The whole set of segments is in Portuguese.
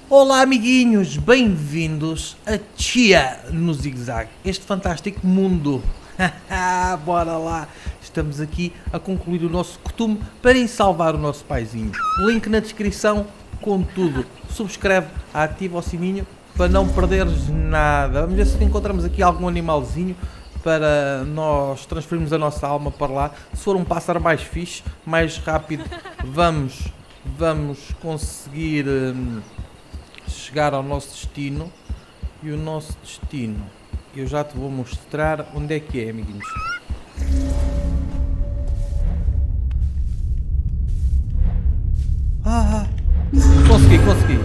Olá amiguinhos, bem-vindos a Chia no Zig-Zag, este fantástico mundo. Bora lá, estamos aqui a concluir o nosso costume para ir salvar o nosso paizinho. Link na descrição com tudo. Subscreve, ativa o sininho para não perderes nada. Vamos ver se encontramos aqui algum animalzinho para nós transferirmos a nossa alma para lá. Se for um pássaro mais fixe, mais rápido, vamos conseguir chegar ao nosso destino. E o nosso destino, eu já te vou mostrar onde é que é, amiguinhos. Consegui.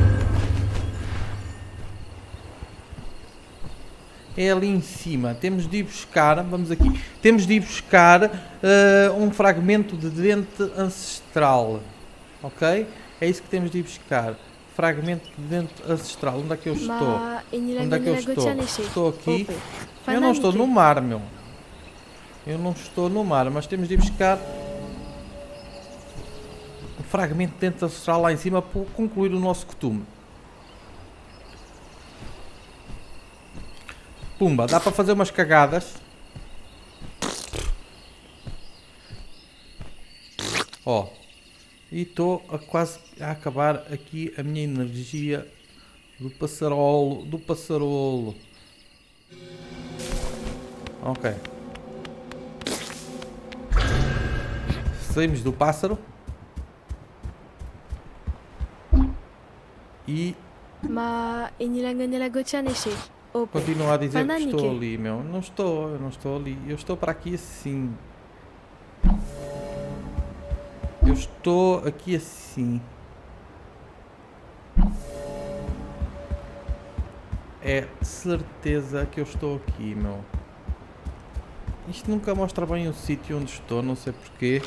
É ali em cima. Temos de ir buscar, vamos aqui. Temos de ir buscar um fragmento de dente ancestral. Ok? É isso que temos de ir buscar. Fragmento de dente ancestral. Onde é que eu estou? Onde é que eu estou? Estou aqui. Eu não estou no mar, meu. Eu não estou no mar, mas temos de ir buscar um fragmento de dente ancestral lá em cima para concluir o nosso costume. Pumba, dá para fazer umas cagadas. Ó. E estou quase a acabar aqui a minha energia do passarolo. Ok. Saímos do pássaro. E continuo a dizer que estou ali, meu. Eu não estou ali. Eu estou para aqui assim. Eu estou aqui assim. É certeza que eu estou aqui, meu. Isto nunca mostra bem o sítio onde estou, não sei porquê.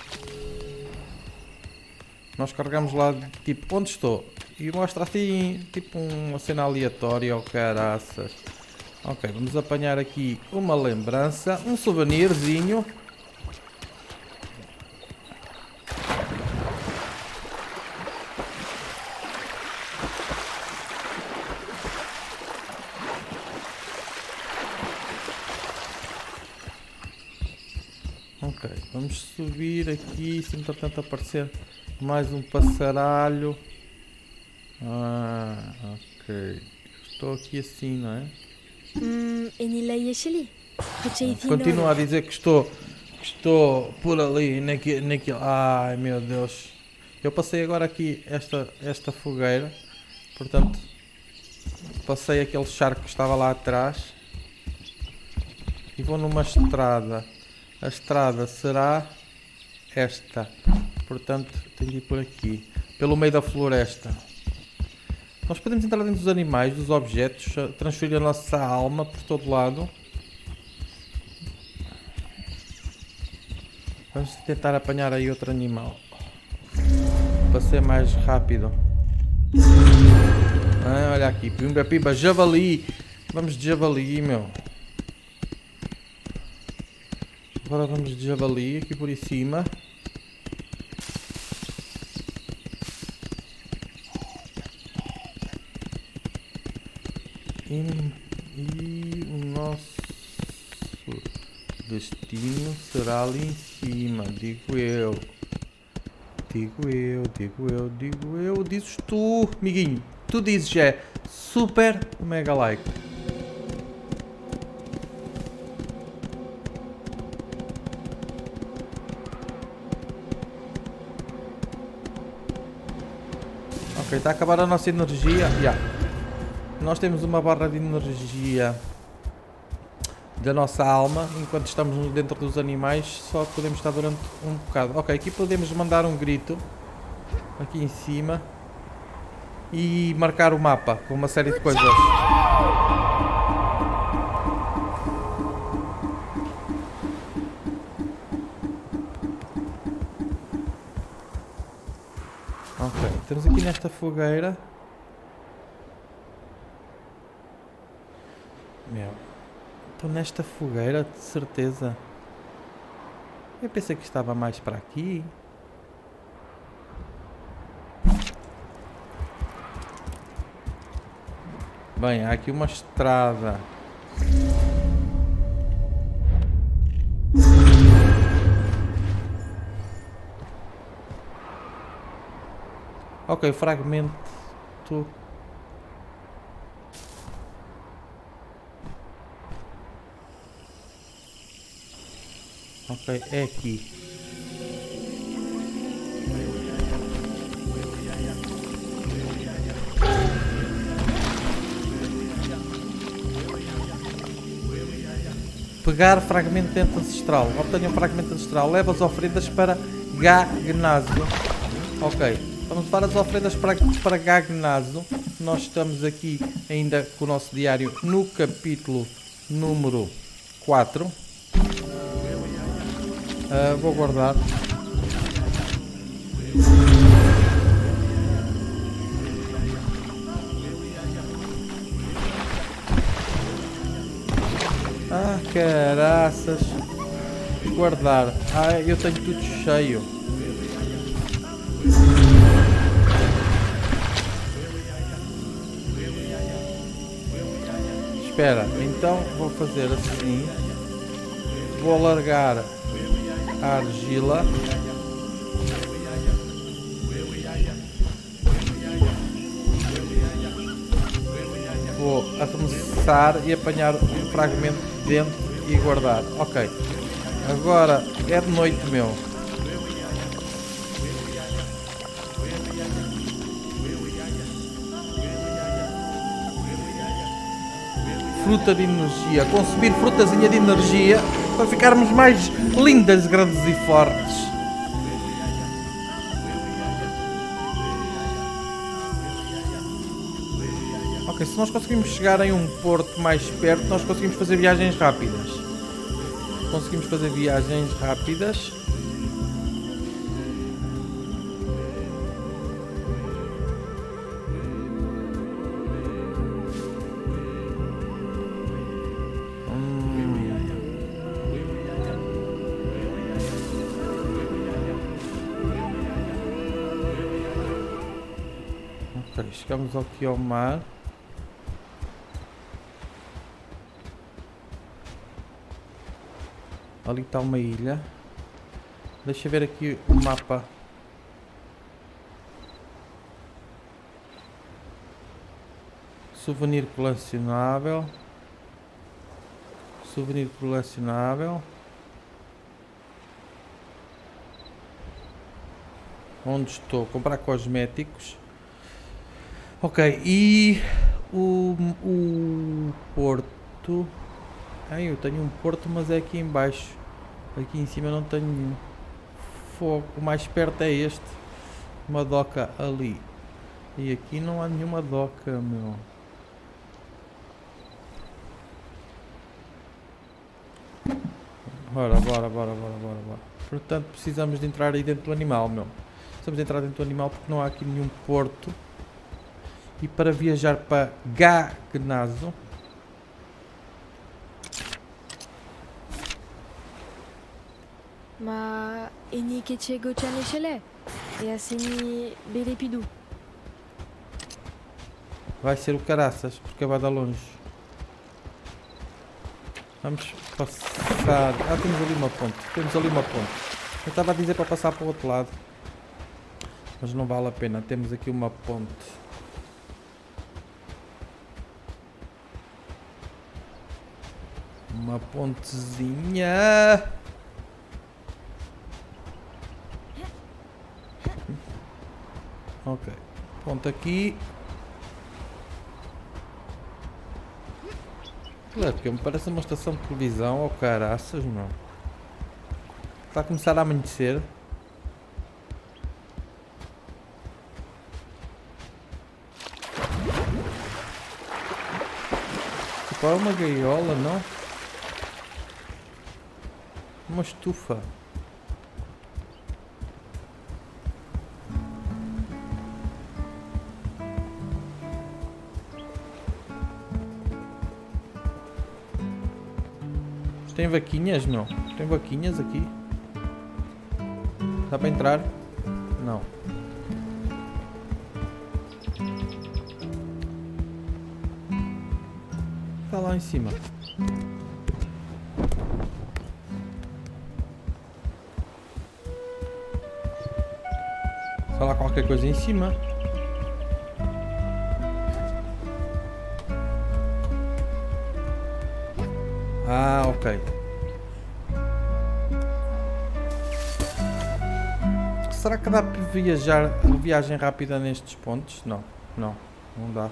Nós carregamos lá, tipo, onde estou? E mostra assim, tipo uma cena aleatória ou caraças. Ok, vamos apanhar aqui uma lembrança, um souvenirzinho. Ok, vamos subir aqui, se entretanto aparecer mais um passaralho. Ah, ok. Estou aqui assim, não é? Continuo a dizer que estou por ali, naquilo. Ai meu Deus. Eu passei agora aqui esta fogueira. Portanto, passei aquele charco que estava lá atrás. E vou numa estrada. A estrada será esta. Portanto, tenho de ir por aqui. Pelo meio da floresta. Nós podemos entrar dentro dos animais, dos objetos, transferir a nossa alma por todo lado. Vamos tentar apanhar aí outro animal. Para ser mais rápido. Ah, olha aqui, pimba, javali. Vamos de javali, meu. Agora vamos de javali aqui por cima. E o nosso destino será ali em cima, digo eu. Dizes tu, amiguinho. Tu dizes é super mega like. Ok, está a acabar a nossa energia. Nós temos uma barra de energia da nossa alma. Enquanto estamos dentro dos animais, só podemos estar durante um bocado. Ok, aqui podemos mandar um grito. Aqui em cima. E marcar o mapa com uma série de coisas. Ok, estamos aqui nesta fogueira. Meu, estou nesta fogueira, de certeza. Eu pensei que estava mais para aqui. Bem, há aqui uma estrada. Ok, fragmento. Ok, é aqui. Pegar fragmento dentro ancestral. Obtenha um fragmento ancestral. Leva as oferendas para Gagnazo. Ok. Vamos levar as oferendas para Gagnazo. Nós estamos aqui ainda com o nosso diário no capítulo número 4. Vou guardar. Ah, caraças. Guardar. Ah, eu tenho tudo cheio. Espera, então vou fazer assim. Vou alargar a argila. Vou arremessar e apanhar um fragmento dentro e guardar. Ok. Agora é de noite, meu. Fruta de energia. Consumir frutazinha de energia para ficarmos mais lindas, grandes e fortes. Ok, se nós conseguimos chegar em um porto mais perto, nós conseguimos fazer viagens rápidas. Conseguimos fazer viagens rápidas. Ok, chegamos aqui ao mar. Ali está uma ilha. Deixa eu ver aqui o mapa. Souvenir colecionável. Souvenir colecionável. Onde estou? Comprar cosméticos. Ok, e o porto. Eu tenho um porto, mas é aqui em baixo. Aqui em cima não tenho nenhum. Fogo, o mais perto é este. Uma doca ali. E aqui não há nenhuma doca, meu. Bora. Portanto, precisamos de entrar aí dentro do animal, meu. Precisamos de entrar dentro do animal porque não há aqui nenhum porto. E para viajar para Gagnazo. Ma ini che chego chane chele. E assim belepidu. Vai ser o caraças, porque vai dar longe. Vamos passar. Ah, temos ali uma ponte. Eu estava a dizer para passar para o outro lado. Mas não vale a pena. Temos aqui uma ponte. Uma pontezinha. Ok. Ponto aqui. Claro que me parece uma estação de televisão ou caraças, não. Está a começar a amanhecer. Tipo, é uma gaiola, não? Uma estufa. Tem vaquinhas, meu? Tem vaquinhas aqui? Dá para entrar? Não. está lá em cima? Está lá qualquer coisa em cima. Ah, ok. Será que dá para viajar viagem rápida nestes pontos? Não, não dá.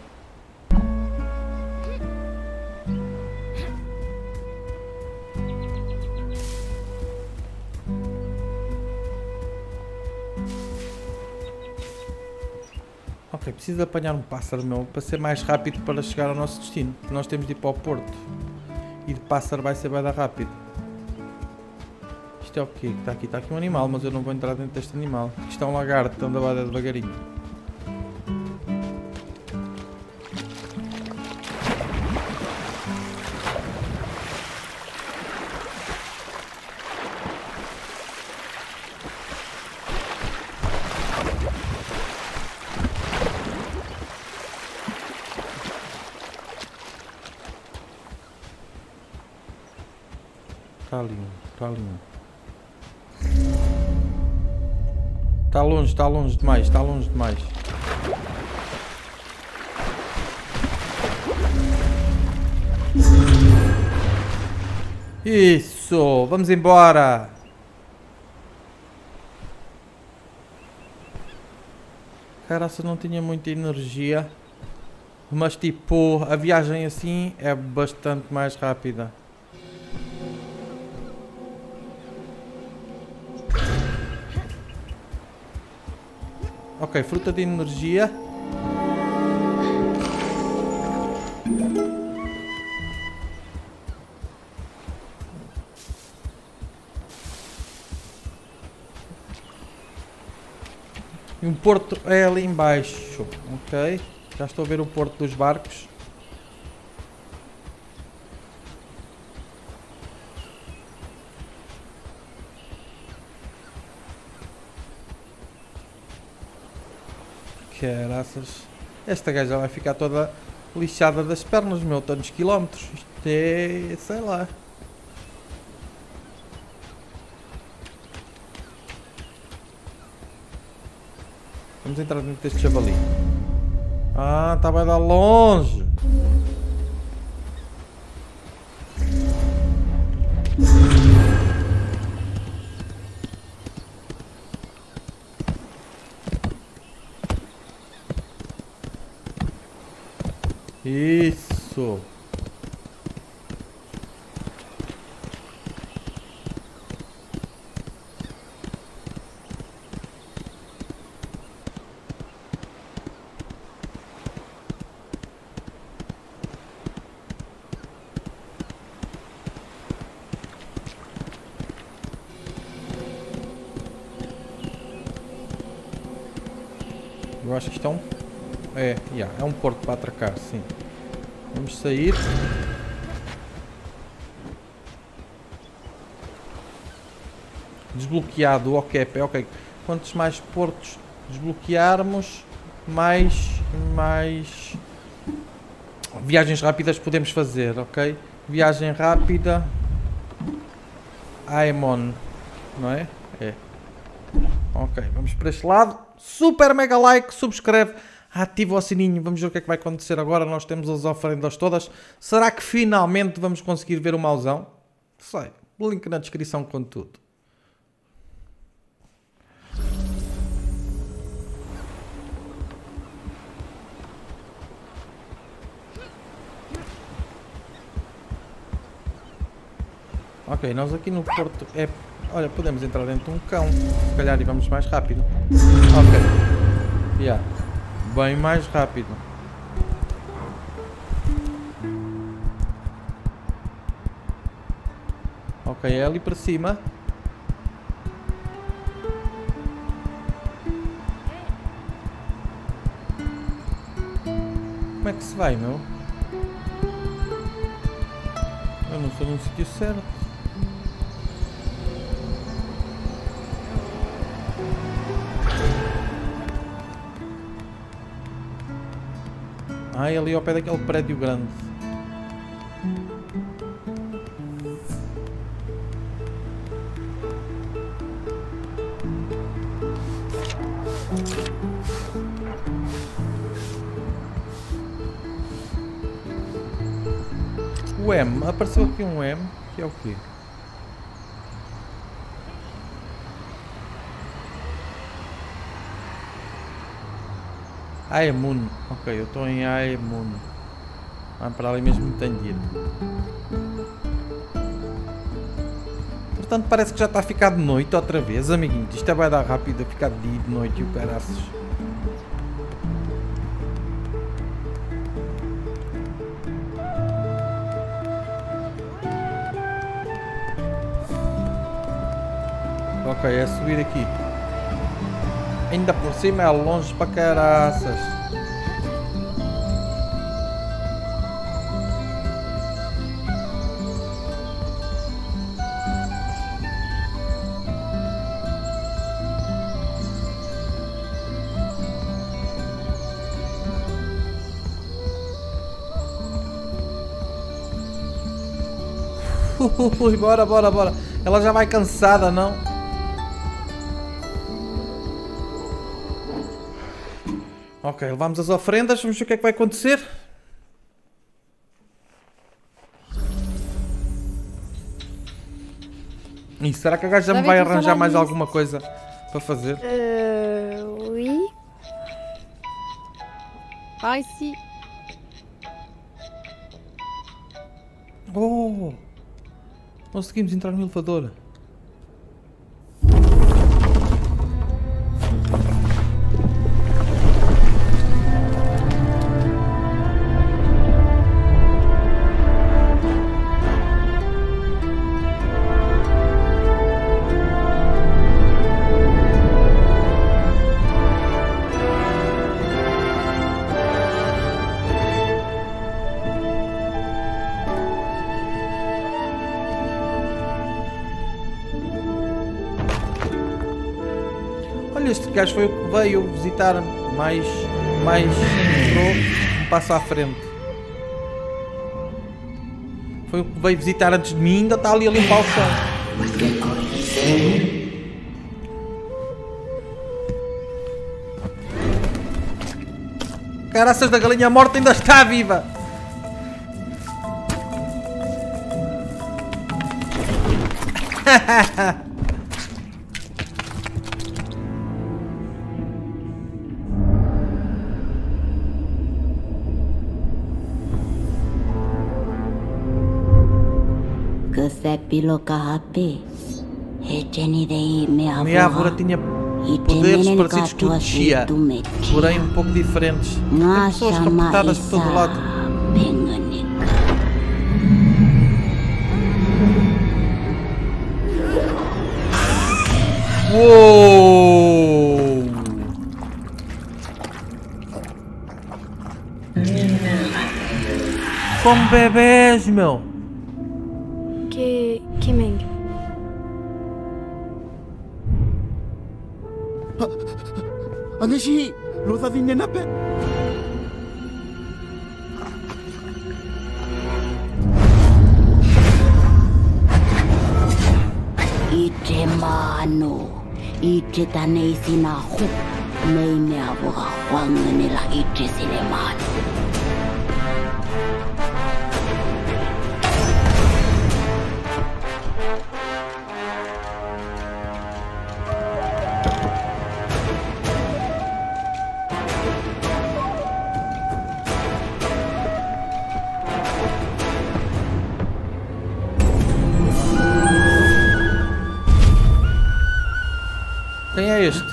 Ok, preciso de apanhar um pássaro meu para ser mais rápido para chegar ao nosso destino. Nós temos de ir para o porto. E de pássaro vai ser bem rápido. Isto é o quê? Está aqui um animal, mas eu não vou entrar dentro deste animal. Isto é um lagarto, anda lá devagarinho. Está ali um. Está longe demais, Isso, vamos embora. Caraca, não tinha muita energia. Mas tipo, a viagem assim é bastante mais rápida. Ok, fruta de energia. E um porto é ali embaixo. Ok, já estou a ver o porto dos barcos. Caraças. Esta gaja vai ficar toda lixada das pernas, meu, tantos quilómetros. Isto é... sei lá. Vamos entrar dentro deste javali. Ah, está bem dar longe. Isso. Eu acho que isto é um... é um porto para atracar, sim. Vamos sair. Desbloqueado o OCAP, ok. Quantos mais portos desbloquearmos, mais viagens rápidas podemos fazer, ok? Viagem rápida. Aemon, não é? É. Ok, vamos para este lado. Super mega like, subscreve, ativa o sininho. Vamos ver o que é que vai acontecer agora. Nós temos as oferendas todas. Será que finalmente vamos conseguir ver o mauzão? Sei, link na descrição com tudo. Ok, nós aqui no porto é... olha, podemos entrar dentro de um cão. Se calhar e vamos mais rápido. Ok. Yeah. Bem mais rápido. Ok, é ali para cima. Como é que se vai, meu? Eu não estou no sítio certo. Ah, é ali ao pé daquele prédio grande. O M, apareceu aqui um M, que é o quê? Aemun, ok, eu estou em Aemun. Ah, para ali mesmo tenho de ir. Portanto, parece que já está a ficar de noite outra vez, amiguinhos. Isto vai dar rápido a ficar de dia e de noite e o caraças. Ok, é subir aqui. Ainda por cima é longe para caraças. Bora, bora, bora. Ela já vai cansada, não? Ok, levamos as ofrendas. Vamos ver o que é que vai acontecer. E será que a gaja me vai arranjar mais alguma coisa para fazer? Oui. Par ici. Oh! Conseguimos entrar no elevador. Olha, este gajo foi o que veio visitar mais entrou, um passo à frente. Foi o que veio visitar antes de mim, ainda está ali a limpar o chão. Caraças da galinha morta ainda está viva! Minha avó tinha poderes parecidos com o Chia, porém um pouco diferentes. Tem pessoas raptadas por todo lado. Uou! Como bebês, meu! Que Meng? Anashi, Rosa Vinne Nape. Ite mano, ite tanei sinahu, nei me avoga wangene la ite silemano. Quem é este?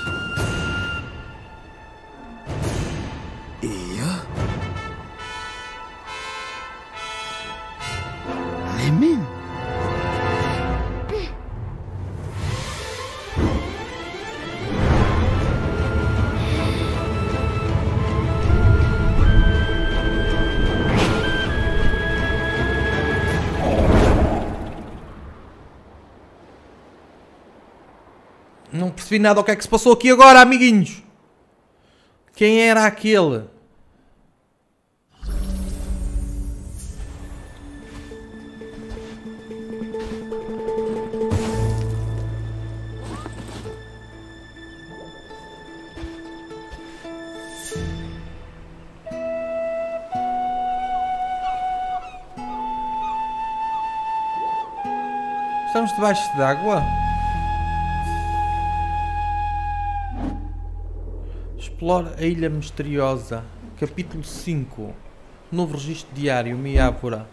Iya. Lemin. Não percebi nada o que é que se passou aqui agora, amiguinhos. Quem era aquele? Estamos debaixo d'água? Explora a Ilha Misteriosa. Capítulo 5. Novo registro diário, Miávora.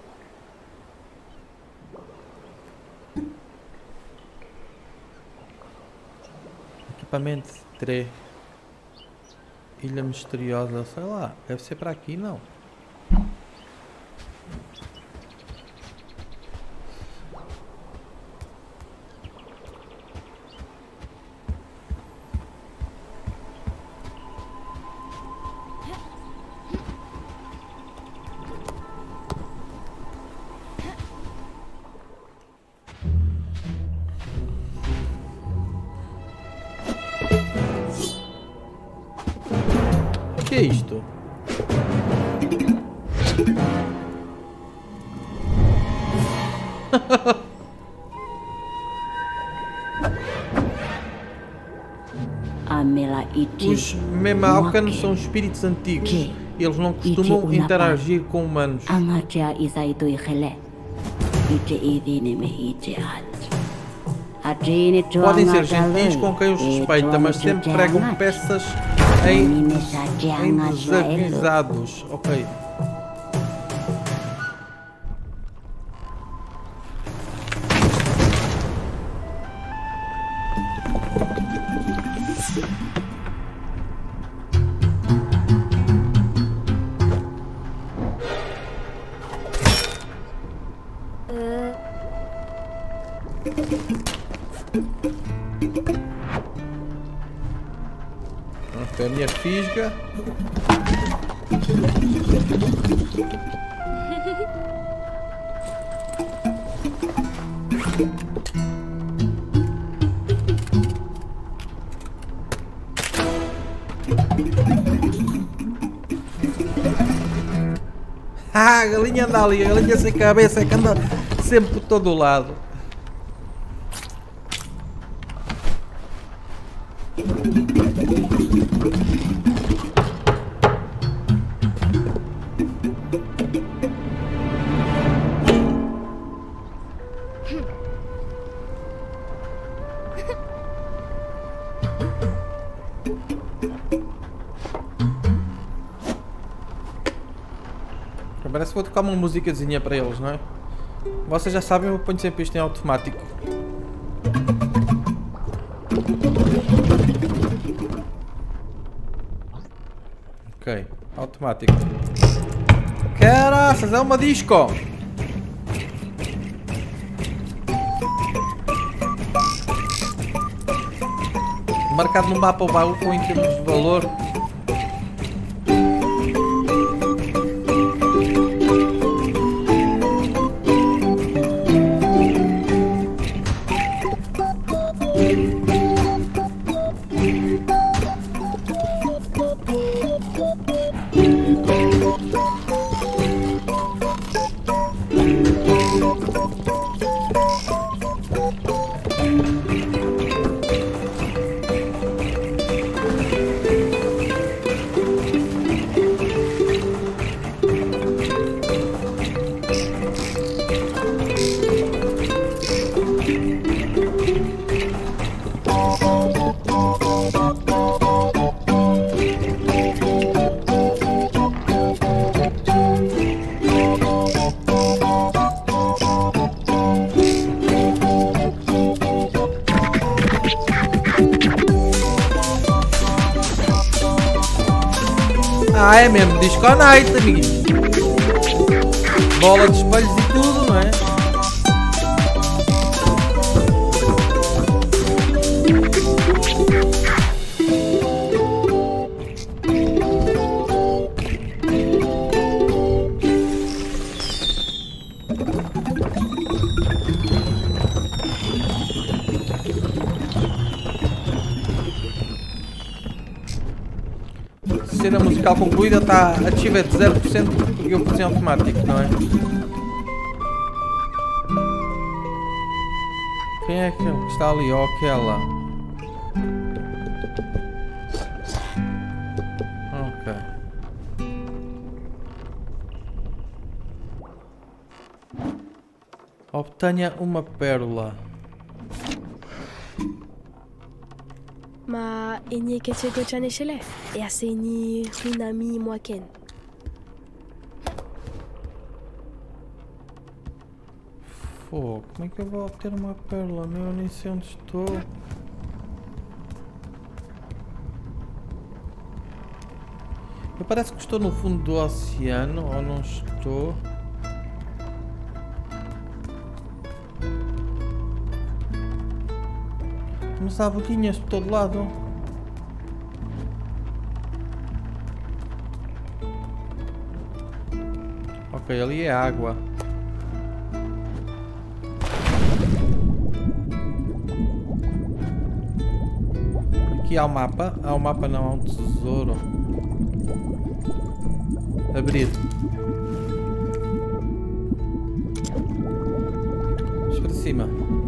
Equipamento 3. Ilha Misteriosa, sei lá. Deve ser para aqui, não? O que é isto? Os Memaucan são espíritos antigos. Eles não costumam interagir com humanos. Podem ser gentis com quem os respeita, mas sempre pregam peças em desavisados. Ok. Esta é a minha fisga. Ah, a galinha anda ali, a galinha sem cabeça que anda sempre por todo o lado. Parece que vou tocar uma musicazinha para eles, não é? Vocês já sabem, eu ponho sempre isto em automático. Ok, automático. Caraças, é uma disco! Marcado no mapa o baú com em termos de valor. Ah, é mesmo, Disco Night, amiguinho. Bola de espelhos e tudo, não é? Cena musical concluída, está ativa de 0% e eu pus em automático, não é? Quem é aquele que está ali ou aquela? Ok. Obtenha uma pérola. Enye que chegou chanechele. E assim Hunami Moaken. Pô, como é que eu vou obter uma pérola? Meu, eu nem sei onde estou. Eu parece que estou no fundo do oceano, ou não estou? Mas há bolinhas por todo lado. Ok, ali é água. Aqui há o mapa. Há o mapa, não, há um tesouro. Abrir. Vamos para cima.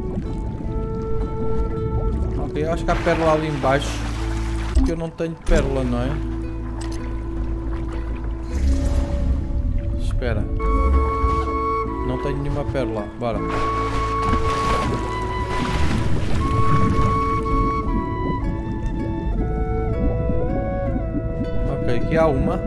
Ok, eu acho que há pérola ali embaixo. Porque eu não tenho pérola, não é? Espera. Não tenho nenhuma pérola. Bora. Ok, aqui há uma.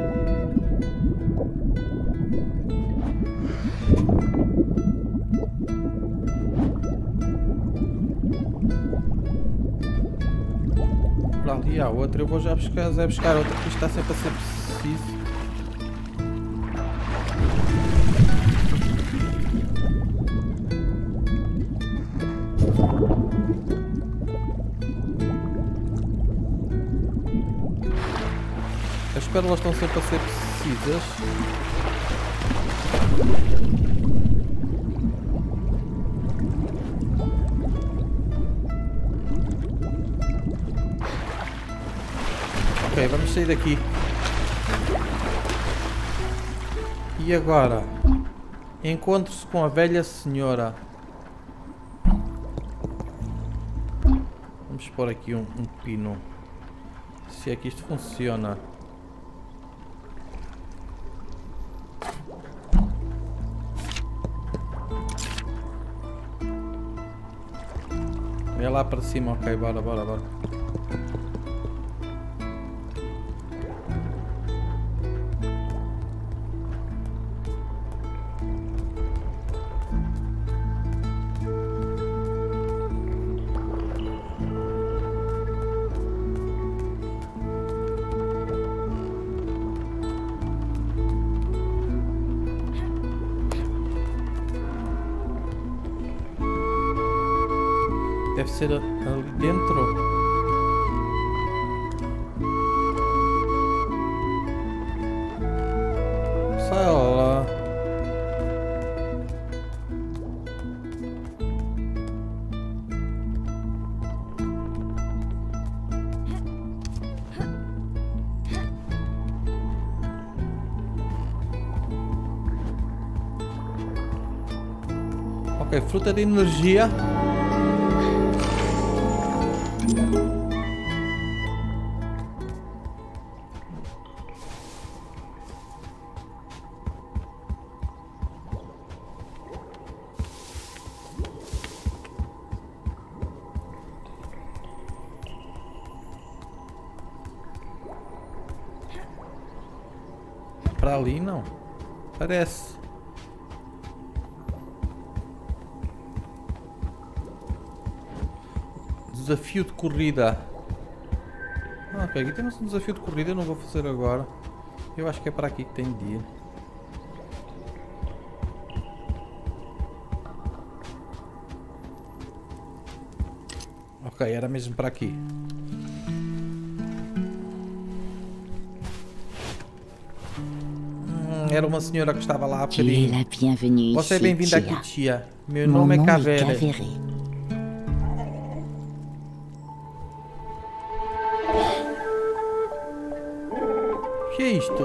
Para ali há outra. Eu vou já buscar outra, porque isto está sempre a ser preciso. As pérolas estão sempre a ser precisas. Ok, vamos sair daqui. E agora? Encontre-se com a velha senhora. Vamos pôr aqui um pino. Se é que isto funciona. É lá para cima, ok, bora. Deve ser ali dentro. Sai lá. Ok, fruta de energia. Para ali não. Parece. Desafio de corrida. Ok, aqui temos um desafio de corrida, eu não vou fazer agora. Eu acho que é para aqui que tem de ir. Ok, era mesmo para aqui. Era uma senhora que estava lá há bocadinho. Você é bem-vinda aqui, tia. Meu nome é Kavere. O que é isto?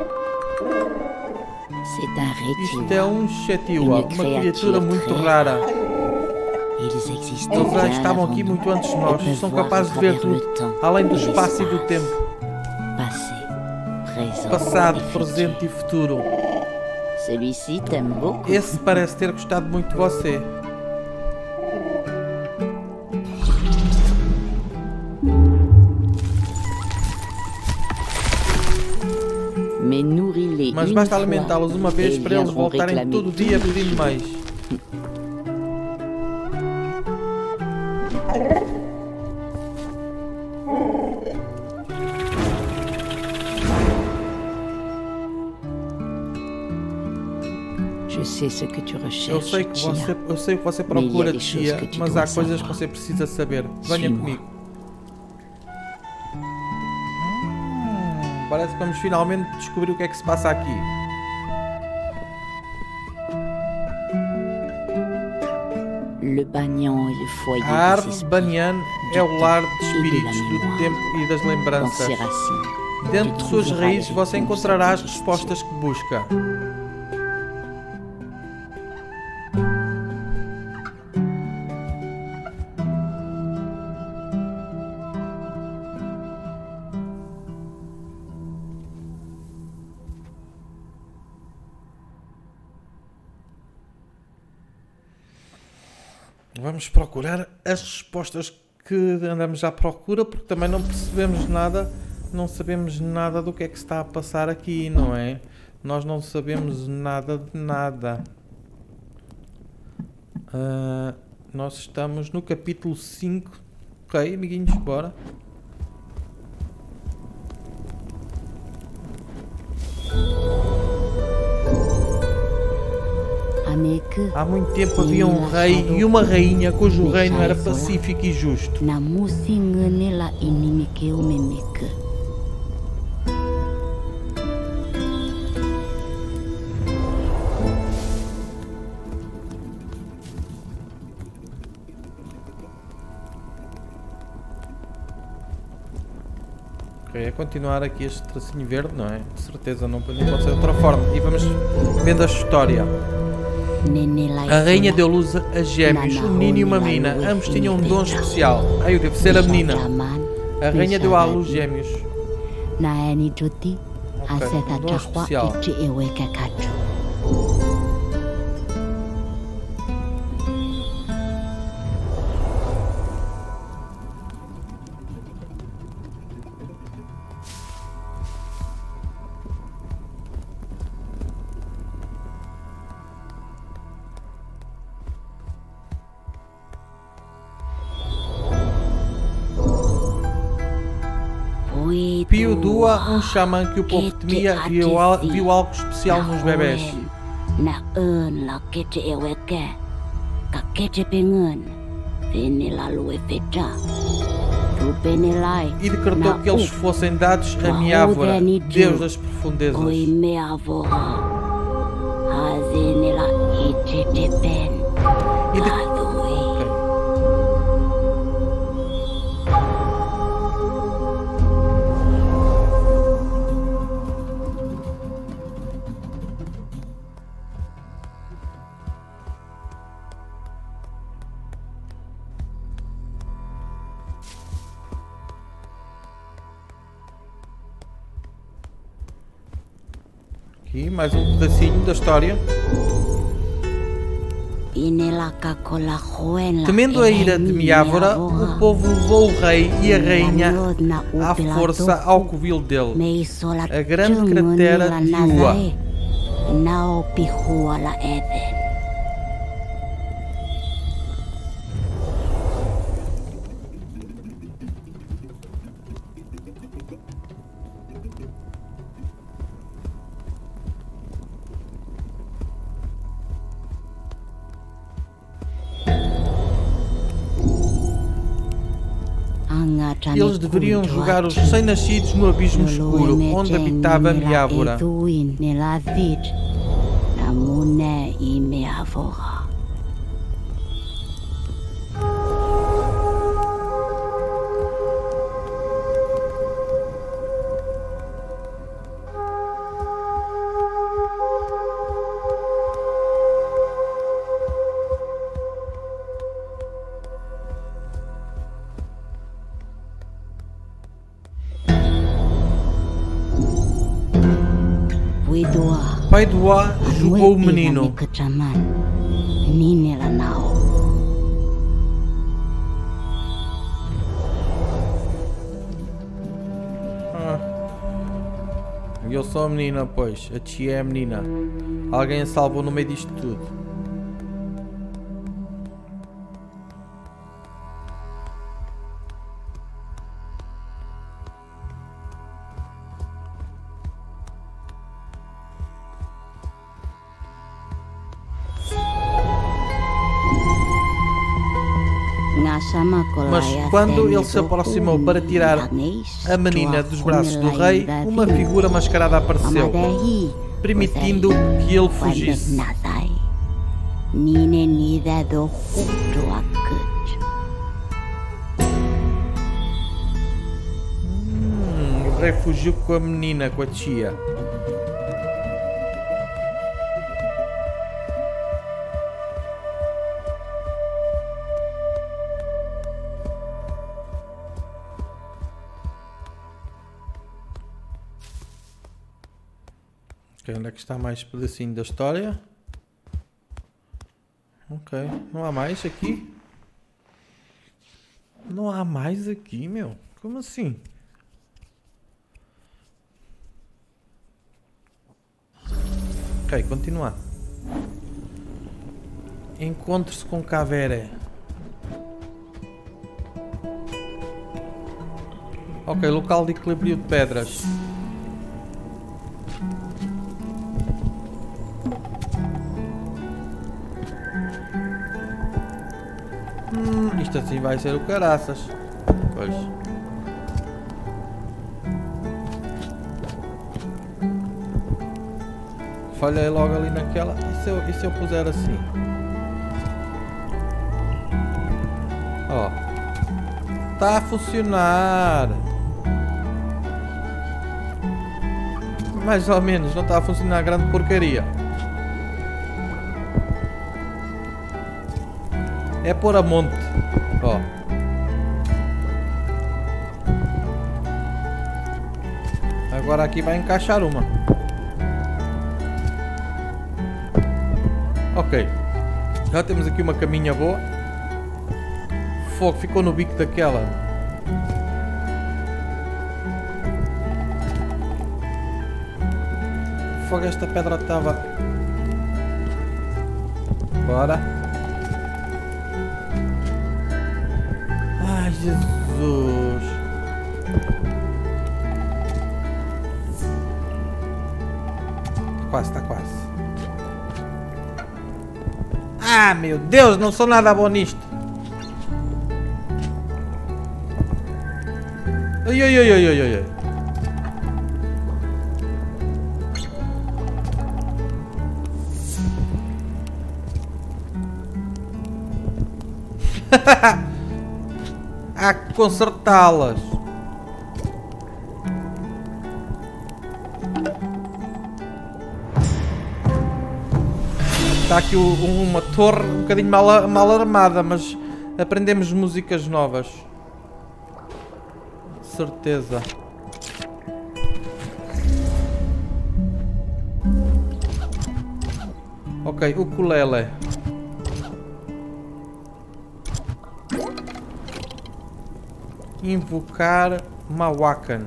Isto é um Chetiwa, uma criatura muito rara. Eles já estavam aqui muito antes de nós. São capazes de ver tudo, além do espaço e do tempo. Passado, presente e futuro. Esse parece ter gostado muito de você. mas basta alimentá-los uma vez para eles voltarem todo dia pedindo mais. Je sais ce que tu Eu recherches, sei o que você procura, tia, mas há coisas que você precisa saber. Venha comigo. Parece que vamos finalmente descobrir o que é que se passa aqui. Le Banyan est le foyer A des árvore esprits, Banyan é o lar de espíritos do tempo e das dans lembranças. ses racines. Dentro de suas raízes você encontrará as respostas que busca. Vamos procurar as respostas que andamos à procura, porque também não percebemos nada, não sabemos nada do que é que está a passar aqui, não é? Nós não sabemos nada de nada. Nós estamos no capítulo 5. Ok, amiguinhos, bora. Há muito tempo havia um rei e uma rainha cujo reino era pacífico e justo. Ok, é continuar aqui este tracinho verde, não é? De certeza não pode ser de outra forma. E vamos vendo a história. A rainha deu luz a gêmeos, um menino e uma menina. Ambos tinham um dom especial. Eu devo ser a menina. A rainha deu à luz gêmeos. Ok, um dom especial. Pio Dua, um xamã que o povo temia, viu algo especial nos bebés. E decretou que eles fossem dados a Miávora, Deus das profundezas. Aqui, mais um pedacinho da história. Temendo a ira de Miávora, o povo levou o rei e a rainha à força ao covil dele, a grande cratera de Ua. Eles deveriam jogar os recém-nascidos no abismo escuro, onde habitava Miávora. Pai Dua jogou o menino. E eu sou a menina, pois. A tia é a menina. Alguém a salvou no meio disto tudo. Mas quando ele se aproximou para tirar a menina dos braços do rei, uma figura mascarada apareceu, permitindo que ele fugisse. O rei fugiu com a menina, com a tia. Onde é que está mais pedacinho da história? Ok, não há mais aqui? Não há mais aqui, meu? Como assim? Ok, continuar. Encontre-se com Kavere. Ok, local de equilíbrio de pedras. Isto assim vai ser o caraças. Pois. Falhei logo ali naquela. E se eu puser assim? Ó. Está a funcionar. Mais ou menos. Não está a funcionar grande porcaria. É pôr a monte. Ó. Agora aqui vai encaixar uma. Ok. Já temos aqui uma caminha boa. Fogo, ficou no bico daquela. Fogo, esta pedra estava... Bora. Ai, Jesus. Quase, está quase. Ah, meu Deus, não sou nada bom nisto. Ai, ai, ai, ai, ai, ai. Há que consertá-las. Está aqui uma torre um bocadinho mal armada, mas aprendemos músicas novas. Certeza. Ok, ukulele. Invocar Mawakan.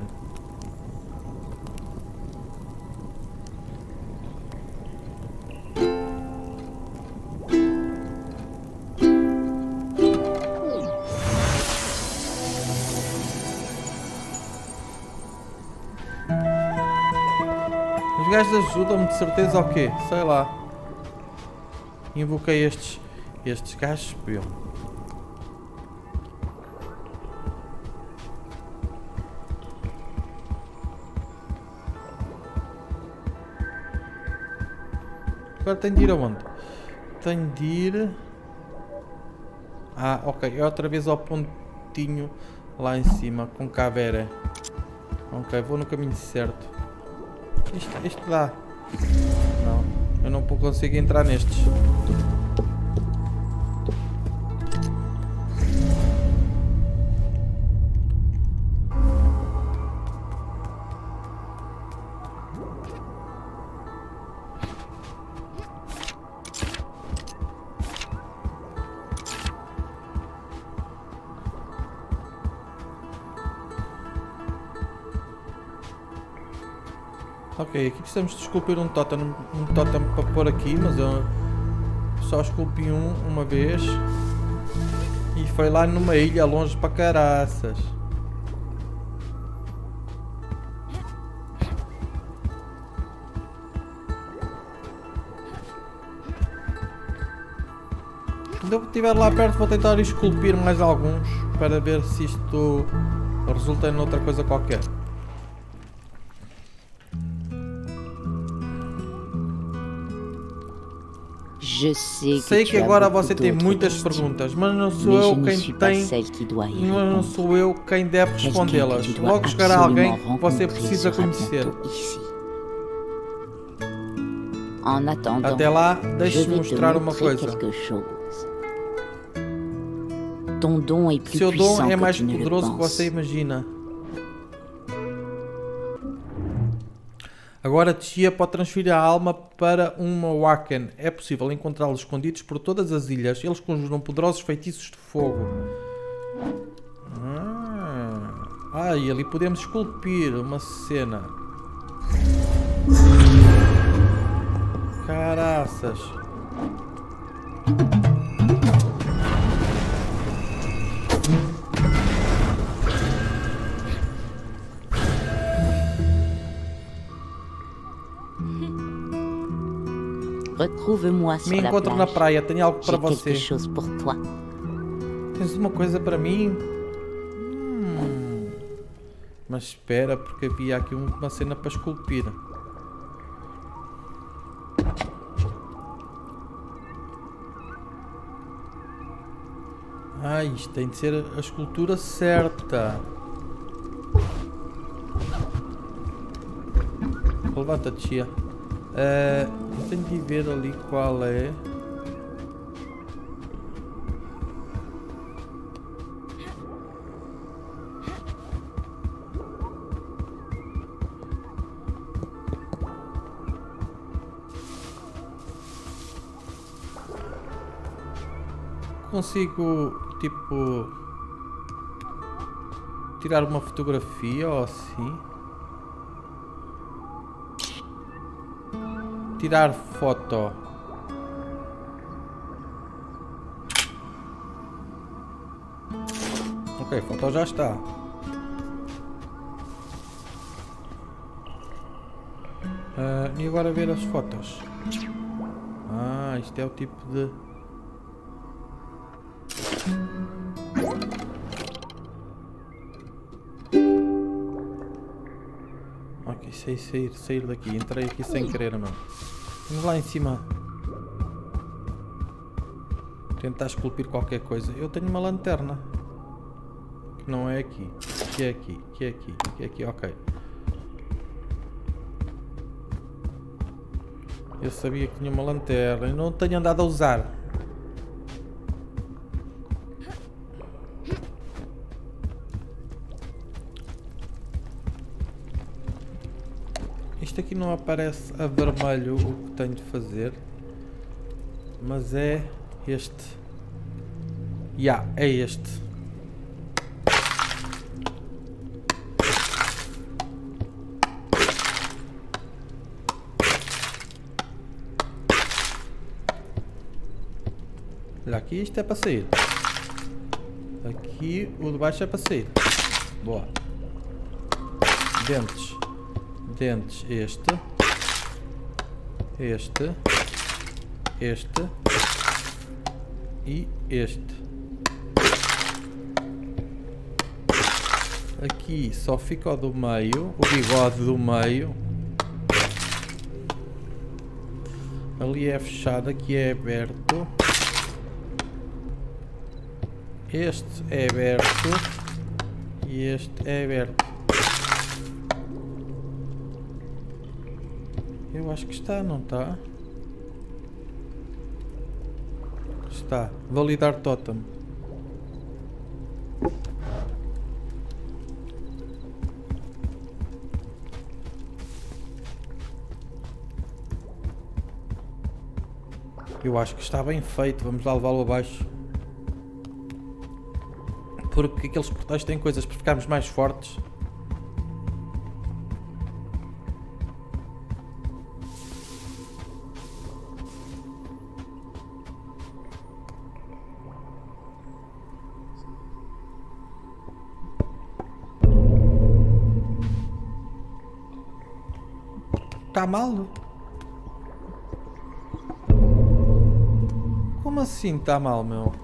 Os gajos ajudam-me de certeza ao quê? Sei lá. Invoquei estes gajos, pô. Agora tenho de ir aonde? Tenho de ir... Ah, ok. É outra vez ao pontinho lá em cima, com Kavere. Ok, vou no caminho certo. Isto dá. Não, eu não consigo entrar nestes. Ok, aqui precisamos de esculpir um totem para pôr aqui, mas eu só esculpi uma vez e foi lá numa ilha longe para caraças. Quando eu estiver lá perto vou tentar esculpir mais alguns para ver se isto resulta em outra coisa qualquer. Sei que agora você tem muitas perguntas, mas não sou eu quem deve respondê-las. Logo chegará alguém que você precisa conhecer. Até lá, deixe-me mostrar uma coisa. Seu dom é mais poderoso do que você imagina. Agora Tchia pode transferir a alma para uma Wacken. É possível encontrá-los escondidos por todas as ilhas. Eles conjuram poderosos feitiços de fogo. E ali podemos esculpir uma cena. Caraças. Me encontro na praia, tenho algo para você. Tens uma coisa para mim? Mas espera, porque havia aqui uma cena para esculpir. Isto tem de ser a escultura certa. Levanta-te, Chia. Eu tenho de ver ali qual é. Consigo, tipo, tirar uma fotografia ou assim? Tirar foto. Ok, foto já está. E agora ver as fotos. Isto é o tipo de... Ok, sair daqui. Entrei aqui sem querer, não. Vamos lá em cima. Tentar esculpir qualquer coisa. Eu tenho uma lanterna. Que não é aqui. Que é aqui. Que é aqui. Que é aqui. Ok. Eu sabia que tinha uma lanterna e não tenho andado a usar. Isto aqui não aparece a vermelho o que tenho de fazer, mas é este. É este. Olha aqui, isto é para sair. Aqui o de baixo é para sair. Boa. Dentes. Dentes, este, e este. Aqui só fica o do meio, o bigode do meio. Ali é fechado, aqui é aberto. Este é aberto e este é aberto. Eu acho que está, não está? Está. Validar totem. Eu acho que está bem feito. Vamos lá levá-lo abaixo. Porque aqueles portais têm coisas para ficarmos mais fortes. está mal? Como assim está mal, meu?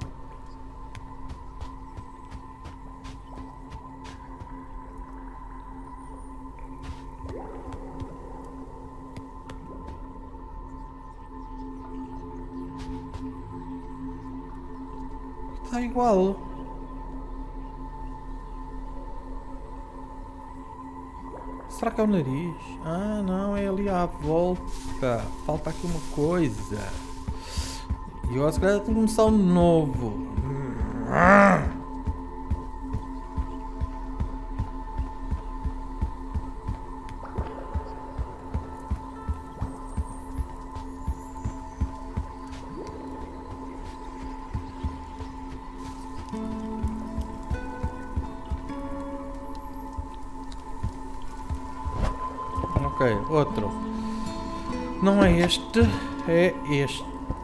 Está igual. Será que é o nariz? Ah, não, é ali à volta. Falta aqui uma coisa. E eu acho que tem que começar um novo. Ok, outro. Não é este, é este.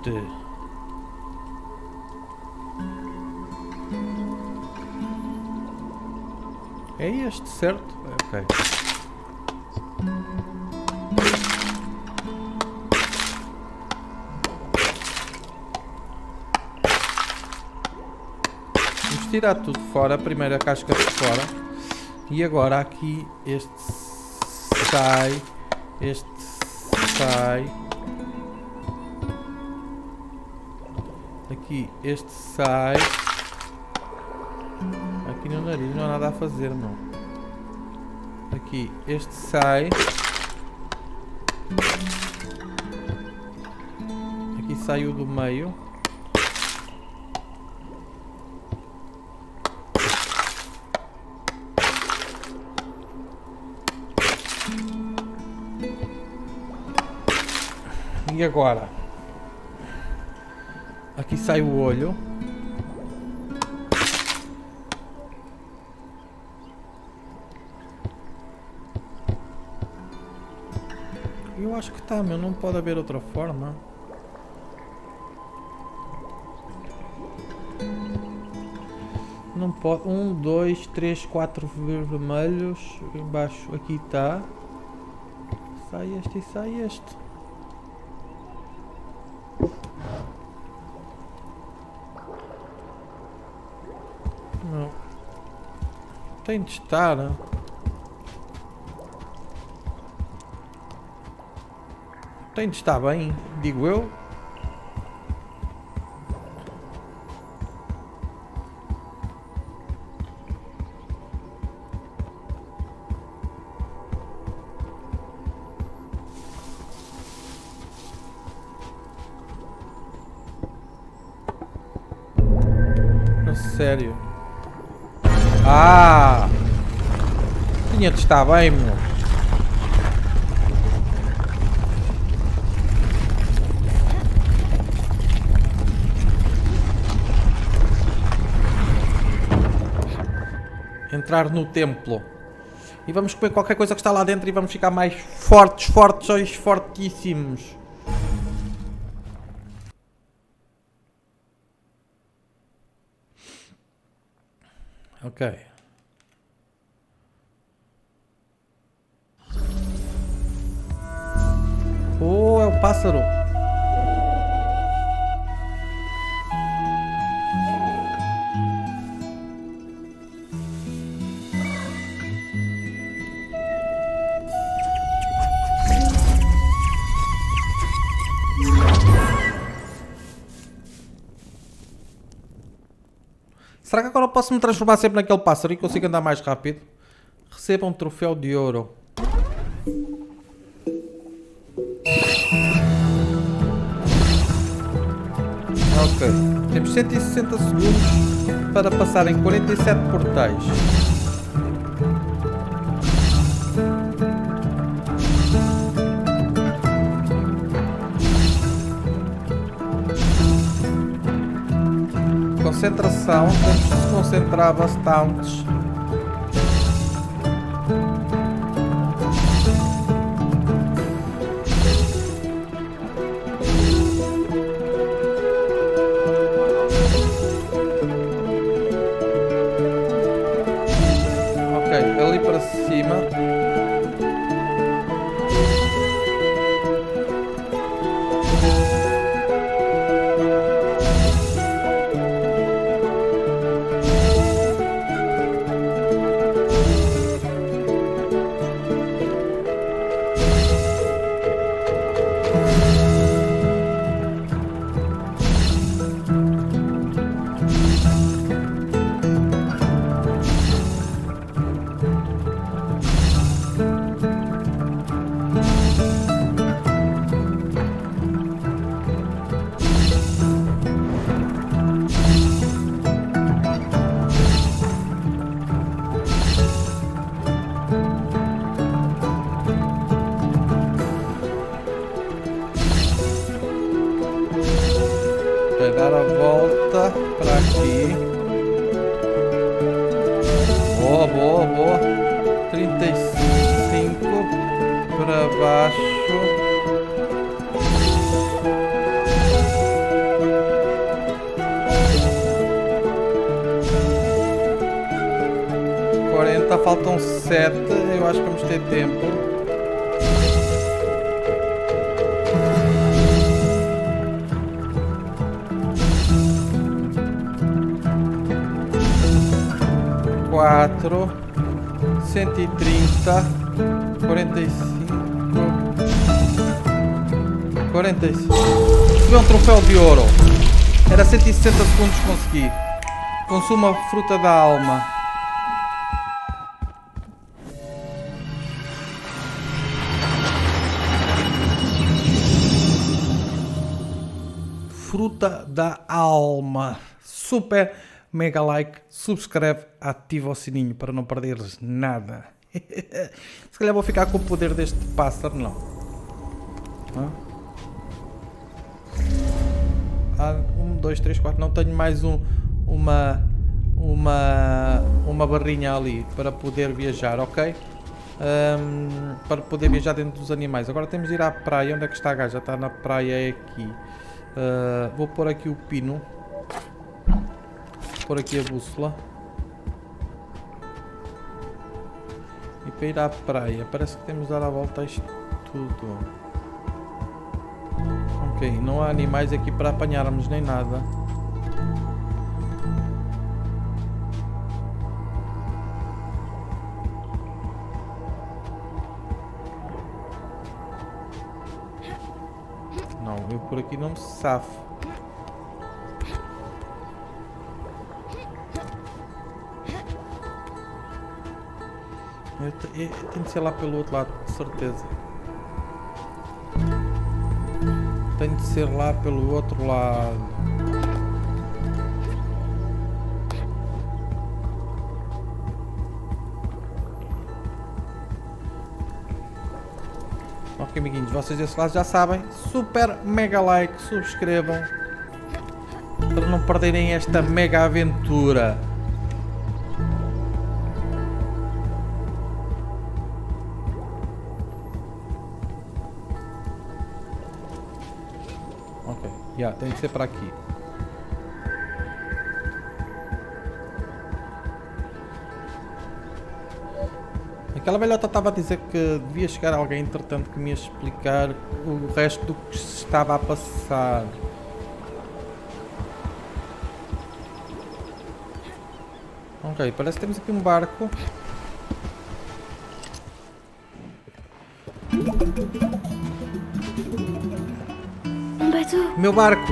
É este, certo? Ok. Vamos tirar tudo fora, a primeira casca de fora. E agora aqui este sai, este sai. Aqui este sai. Aqui no nariz não há nada a fazer, não. Aqui este sai. Aqui sai o do meio. E agora? Aqui sai o olho. Eu acho que tá, meu. Não pode haver outra forma. Não pode. 1, 2, 3, 4 vermelhos. Embaixo aqui está. Sai este e sai este. Não. Tem de estar. Tem de estar bem, digo eu. A sério. Ah! Tinha de estar bem, meu. Entrar no templo. E vamos comer qualquer coisa que está lá dentro e vamos ficar mais fortes, fortíssimos. Ok. Oh, é o pássaro. Será que agora eu posso me transformar sempre naquele pássaro e consigo andar mais rápido? Receba um troféu de ouro. Ok. Temos 160 segundos para passar em 47 portais. Concentração, temos que se concentrar bastante. Ok, ali para cima. Ok, dar a volta para aqui. Boa, boa, boa. 35 para baixo. Faltam 7, eu acho que vamos ter tempo. Quatro, 130, 45, 45. Recebi um troféu de ouro. Era 160 segundos consegui. Consuma a fruta da alma. Fruta da alma. Super mega like, subscreve, ativa o sininho para não perderes nada. Se calhar vou ficar com o poder deste pássaro, não. Ah, 1, 2, 3, 4. Não tenho mais uma barrinha ali para poder viajar, ok? Para poder viajar dentro dos animais. Agora temos de ir à praia. Onde é que está a gaja? Está na praia, é aqui. Vou pôr aqui o pino. Vou pôr aqui a bússola. E para ir à praia, parece que temos de dar a volta a isto tudo. Ok, não há animais aqui para apanharmos nem nada. Não, eu por aqui não me safo. Eu tenho de ser lá pelo outro lado, de certeza. Tenho de ser lá pelo outro lado. Ok, amiguinhos, vocês desse lado já sabem. Super mega like, subscrevam para não perderem esta mega aventura. Ok, já, tem que ser para aqui. Aquela velhota estava a dizer que devia chegar alguém, entretanto, que me ia explicar o resto do que se estava a passar. Ok, parece que temos aqui um barco. Um bateau. Meu barco!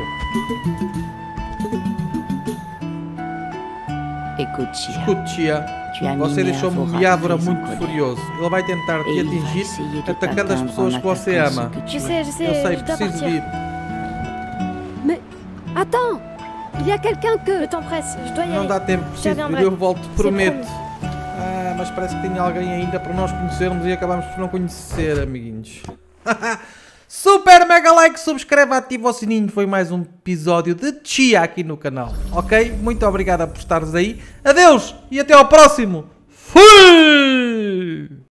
Écoute, Chia. Escute, tia. Você deixou-me um Yabra muito furioso. Ele vai tentar te atingir atacando as pessoas que você ama. Je sais, Eu sei, je dois preciso de partir. ir. Mais attends, il y a quelqu'un que... Le temps presse, je dois y Não aller. dá tempo, preciso de ir, eu volto, prometo. Ah, mas parece que tem alguém ainda para nós conhecermos e acabamos por não conhecer, amiguinhos. Super mega like, subscreve, ativa o sininho. Foi mais um episódio de Chia aqui no canal, ok? Muito obrigado por estares aí. Adeus e até ao próximo. Fui!